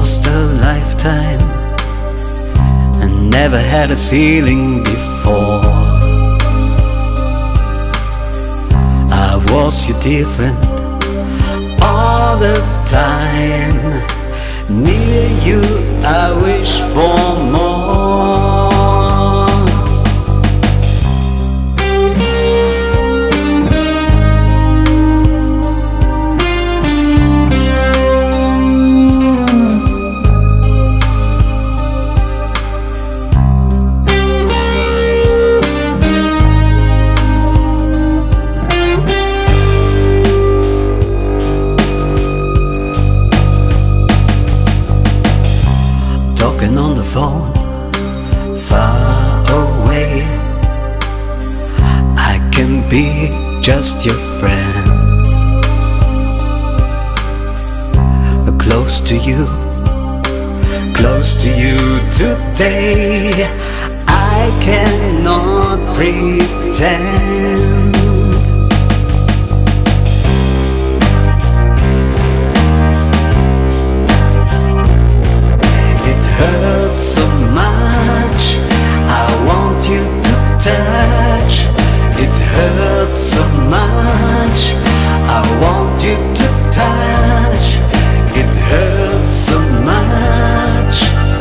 almost a lifetime, and never had this feeling before. I was you different all the time. Near you I wish for more. Talking on the phone, far away, I can be just your friend. Close to you today, I cannot pretend. So much I want you to touch. It hurts so much I want you to touch. It hurts so much.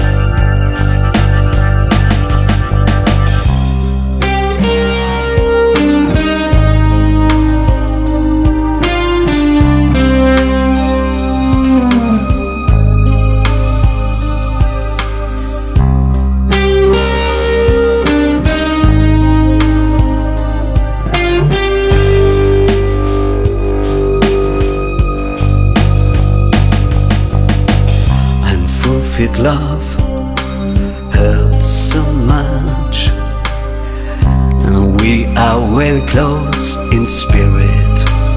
Love hurts so much, and we are very close in spirit.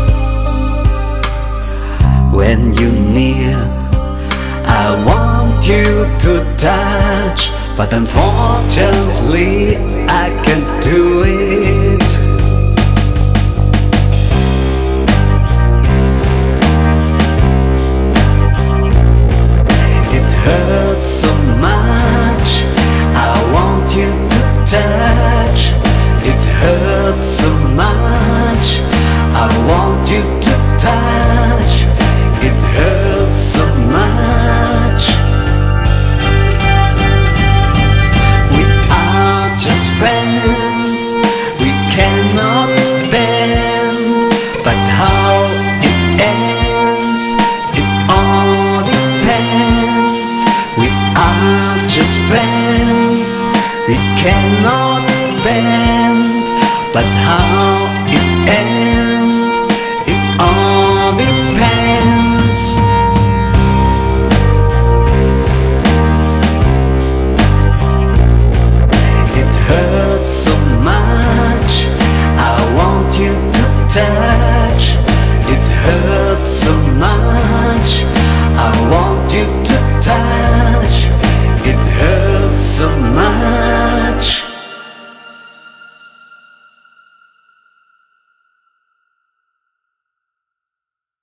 When you're near, I want you to touch, but unfortunately I can't do it. So much I want you to touch. It hurts so much I want you to touch. It hurts so much. We are just friends, we cannot bend, but how it ends, it all depends. We are just friends, we cannot bend, but how it ends, it all depends. It hurts so much I want you to touch. It hurts so much I want you to touch.